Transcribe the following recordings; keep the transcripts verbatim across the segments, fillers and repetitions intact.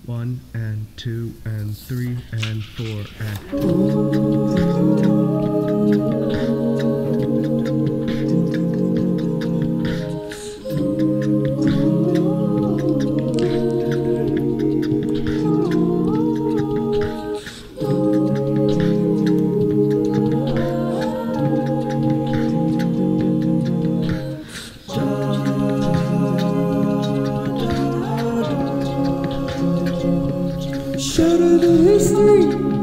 One and two and three and four and... Shatter the history,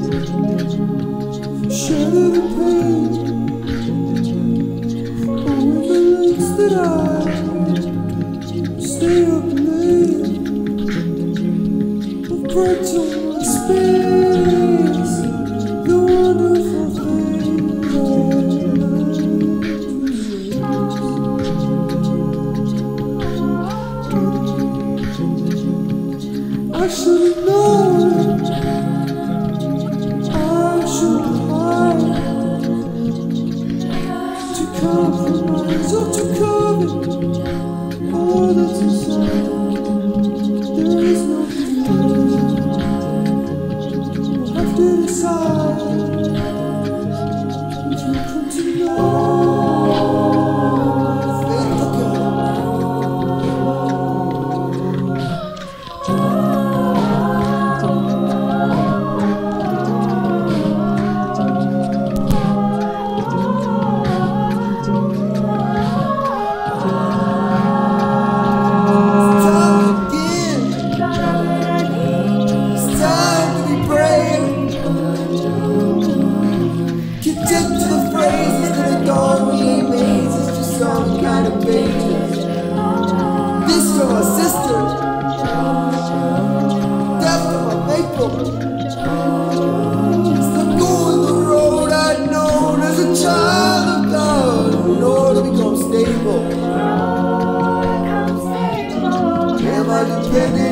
shatter the pain. Oh, in the lakes that I stay up late, of breaks on my space, the wonderful things I I should have known. Compromise or to cover all that's inside. There is no fear. We'll have to decide if you come to know. Depending